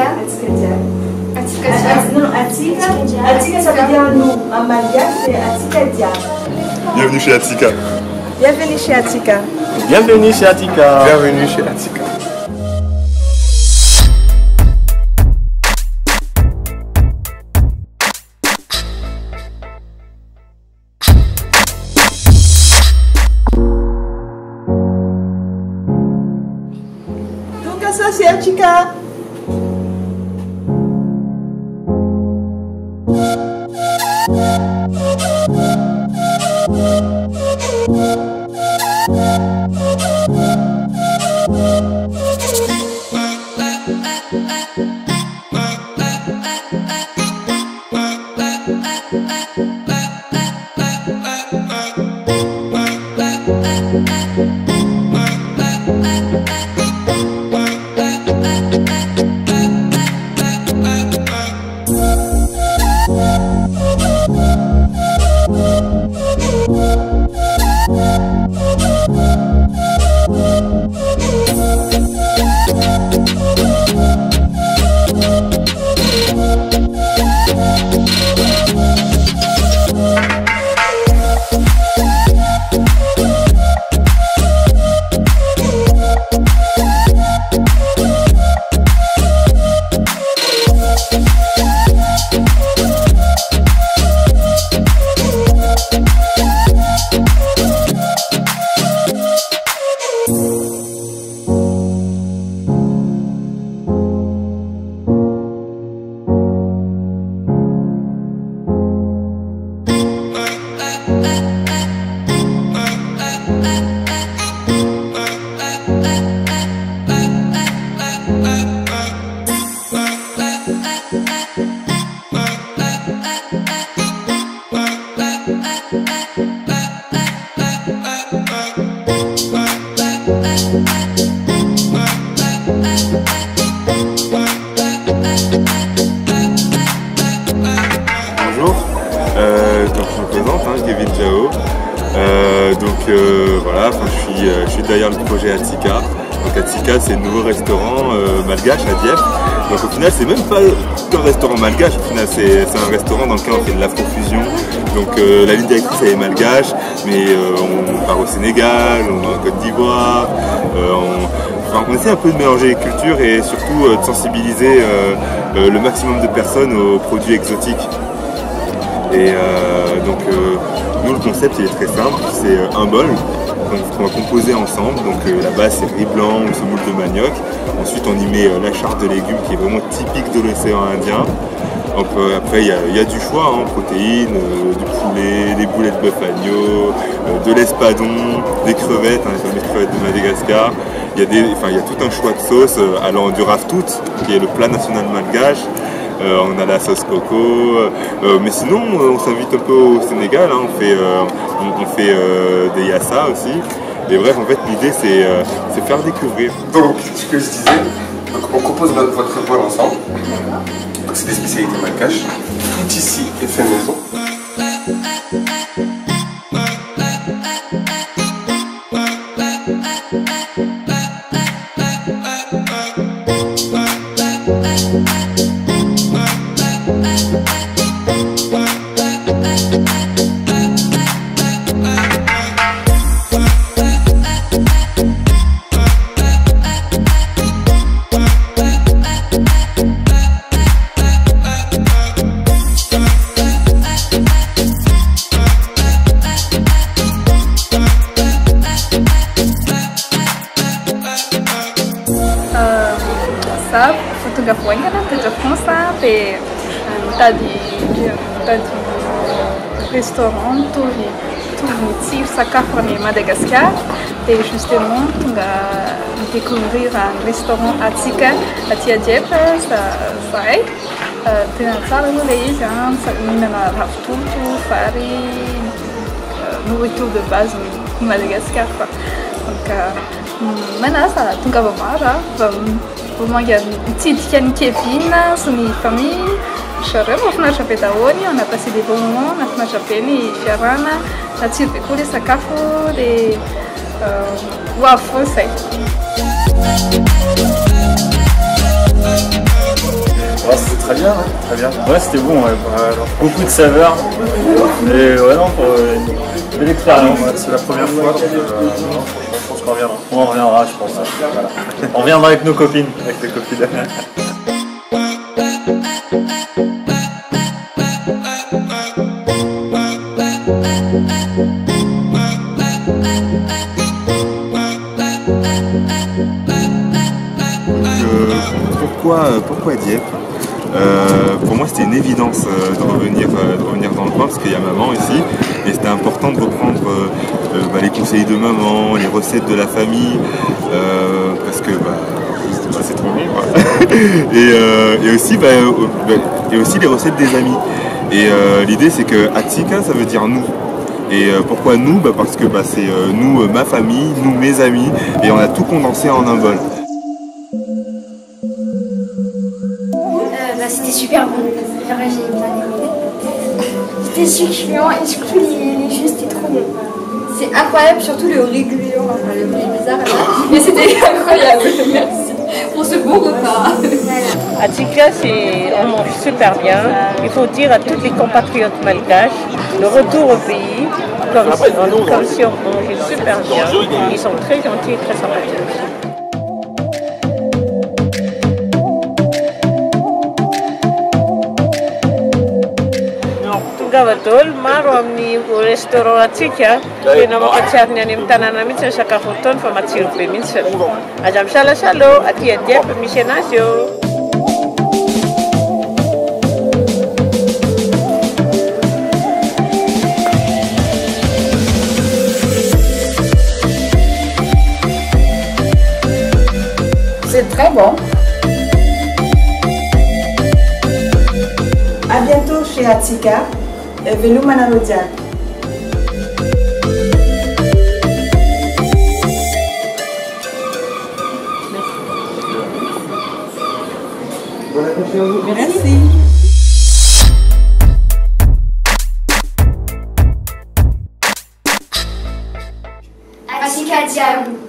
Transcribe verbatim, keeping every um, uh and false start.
Atika Dia. Atika Dia. Non, Atika. Atika, ça veut dire nous. En malgache, c'est Atika Dia. Bienvenue chez Atika. Bienvenue chez Atika. Bienvenue chez Atika. Bienvenue chez Atika. Donc, ça, c'est Atika. Bonjour, euh, donc je me présente, hein, Kevin Jao. Euh, donc euh, voilà, je suis, euh, je suis derrière le projet Atika. Donc Atika, c'est le nouveau restaurant euh, malgache à Dieppe. Donc au final, c'est même pas qu'un restaurant malgache, au final c'est un restaurant dans lequel on fait de l'afrofusion. Donc euh, la ligne directrice elle est malgache, mais euh, on part au Sénégal, on va en Côte d'Ivoire, euh, on, enfin, on essaie un peu de mélanger les cultures et surtout euh, de sensibiliser euh, euh, le maximum de personnes aux produits exotiques. Et euh, donc euh, nous le concept il est très simple, c'est euh, un bol qu'on va composer ensemble. Donc euh, la base c'est riz blanc ou semoule de manioc. Ensuite on y met euh, la charte de légumes qui est vraiment typique de l'océan Indien. Donc, euh, après il y, y a du choix, hein, protéines, euh, du poulet, des boulets de bœuf agneau, euh, de l'espadon, des crevettes, hein, les fameuses crevettes de Madagascar. Il y, a des, enfin, il y a tout un choix de sauces euh, allant du raftout qui est le plat national malgache. Euh, on a la sauce coco, euh, mais sinon euh, on s'invite un peu au Sénégal, hein, on fait, euh, on, on fait euh, des yassa aussi. Et bref, en fait l'idée c'est euh, faire découvrir. Donc ce que je disais, donc, on compose notre, votre bol ensemble. Donc c'est des spécialités malgaches. Tout ici est fait maison. Fotografoinga na França pe tá de tá de restaurant tout tout motif sakafo de Madagascar et justement on va découvrir un restaurant Atika à Dieppe ça ça est tem tsara no izy ça minana raftout farine nourriture de base de Madagascar quoi. Donc maintenant ça tonga va mara Vraiment, il y a une petite Kevin, son famille, Charem, on a chapé Taoni, on a passé des bons moments, on a chapé ni Fiarana, la tire de couler sa café, des waffles, c'est. Ouais, c'était très bien, hein, très bien. Ouais, c'était bon, ouais, bah, beaucoup de saveurs. Et ouais, non, pour euh, une belle expérience. Ouais, c'est la première fois, donc euh, non, je pense qu'on reviendra. On reviendra, je pense. Voilà. On reviendra avec nos copines, avec les copines. Euh, pourquoi, pourquoi Dieppe euh, Pour moi c'était une évidence euh, de, revenir, euh, de revenir dans le coin parce qu'il y a maman ici et c'était important de reprendre euh, euh, bah, les conseils de maman, les recettes de la famille euh, parce que bah, bah, c'est trop bon quoi. et, euh, et, aussi, bah, euh, et aussi les recettes des amis. Et euh, l'idée c'est que Atika ça veut dire nous. Et euh, pourquoi nous bah, Parce que bah, c'est euh, nous, euh, ma famille, nous, mes amis et on a tout condensé en un bol. C'était super bon, genre j'ai bien aimé. C'était succulent et surtout les, les jus c'était trop bon. C'est incroyable, surtout le riz gluant, enfin le riz bizarre là. Mais c'était incroyable, merci pour ce bon repas. Atika, c'est, on mange super bien. Il faut dire à tous les compatriotes malgaches, le retour au pays, comme, comme si on mangeait super bien. Ils sont très gentils et très sympathiques. Betul, maro amin'ny restaurant Atika, tena mampatsiaro ny any amin'ny tanàna mihitsy ny sakafo ataony fa matsiro be mihitsy. Aza misalasalo, aty a Dieppe misy anazy eo. C'est très bon. À bientôt chez Atika. Venu Manarodian. Merci. Atika Diabou.